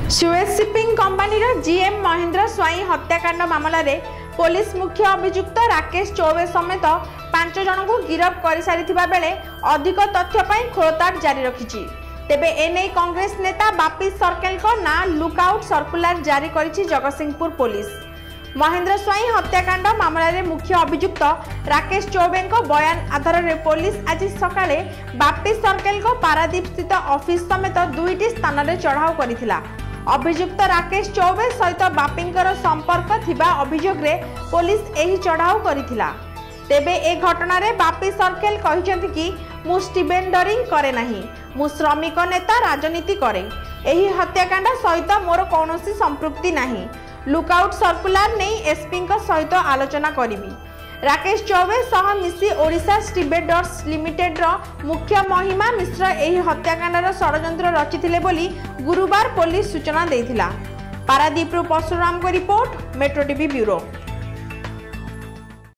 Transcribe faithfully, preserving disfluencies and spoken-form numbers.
Suez shipping company GM Mahendra Swai हत्याकांड मामला रे पुलिस मुख्य अभियुक्त राकेश चौबे समेत पांच जन को गिरफ्त कर सारी बेले अधिक तथ्य खोलताड़ जारी रखी। तेबे एने कांग्रेस नेता बापी सर्केल को ना लुकआउट सर्कुलर जारी करिछि जगतसिंहपुर पुलिस। महेंद्र स्वाई हत्याकांड मामला रे मुख्य अभियुक्त राकेश चौबे को बयान आधार रे पुलिस आज सकाळे बापी सर्केल को पारादीप स्थित ऑफिस समेत दुईटी स्थान रे चढ़ाऊ करिथिला। अभियुक्त राकेश चौबे सहित बापींकर संपर्क थिबा अभियोग रे पुलिस एही चढ़ाऊ करिथिला। तेबे ए घटना रे बापी सर्केल कहिसेंति कि मु स्टिबेंडरिंग करे नाही, मु श्रमिक नेता राजनीति करे, एही हत्याकांड सहित मोर कौनसी संपृक्ति नाही। लुकआउट सर्कुलर नहीं एसपी सहित आलोचना करिबी। राकेश चौबे सह मिसी ओडिशा स्टिबेडर्स लिमिटेड रो मुख्य महिमा मिश्र एही हत्याकांडर षडयंत्र रचिथिले बोली गुरुवार पुलिस सूचना देइथिला। पारादीप रु परशुराम को रिपोर्ट, मेट्रो टीवी ब्यूरो।